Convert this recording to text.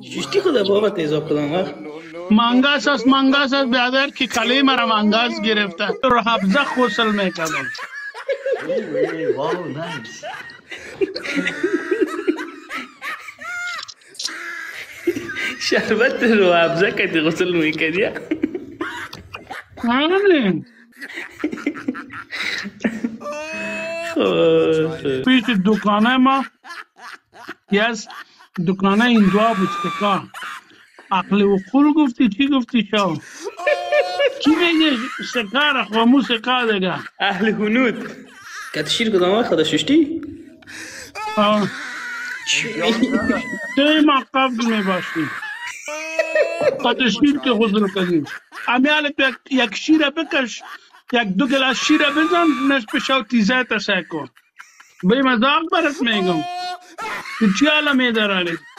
ششتی خدا بابا تیزاب کدام وقت منگاس است بیادر که کلی مرا منگاس گرفته رو حفظه غسل میکردم. Wow, nice. شربت رو ابزه کتی غسل میکردی همین پیش دکانه ما از دکانه اینجا بود سکا عقل و خور گفتی چی گفتی شو کی میگه سکا را خامو سکا دیگه اهل هنود کتی شیر کدام وقت خدا ششتی تی ما قبل میباشیم قدشیر که غسل کنیم امیال یک شیر بکش یک دو گلاس شیر بزن نش بشو تیزه تا سکو بی مذاق برات میگم تو چی حالا میدارانی